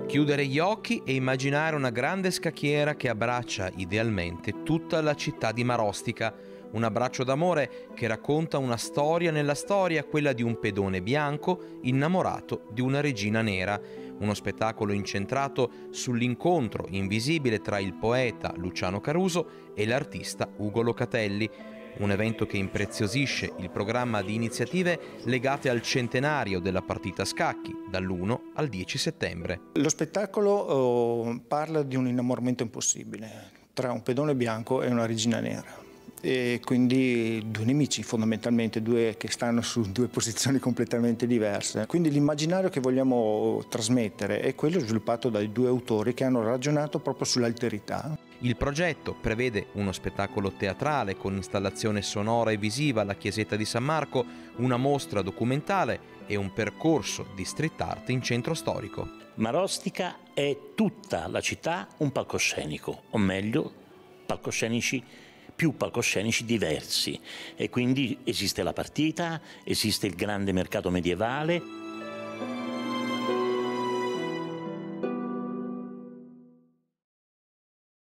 Chiudere gli occhi e immaginare una grande scacchiera che abbraccia idealmente tutta la città di Marostica. Un abbraccio d'amore che racconta una storia nella storia, quella di un pedone bianco innamorato di una regina nera. Uno spettacolo incentrato sull'incontro invisibile tra il poeta Luciano Caruso e l'artista Ugo Locatelli. Un evento che impreziosisce il programma di iniziative legate al centenario della partita a scacchi, dall'1 al 10 settembre. Lo spettacolo parla di un innamoramento impossibile tra un pedone bianco e una regina nera. E quindi due nemici fondamentalmente, due che stanno su due posizioni completamente diverse. Quindi l'immaginario che vogliamo trasmettere è quello sviluppato dai due autori che hanno ragionato proprio sull'alterità. Il progetto prevede uno spettacolo teatrale con installazione sonora e visiva alla Chiesetta di San Marco, una mostra documentale e un percorso di street art in centro storico. Marostica è tutta la città un palcoscenico, o meglio, più palcoscenici diversi, e quindi esiste la partita, esiste il grande mercato medievale.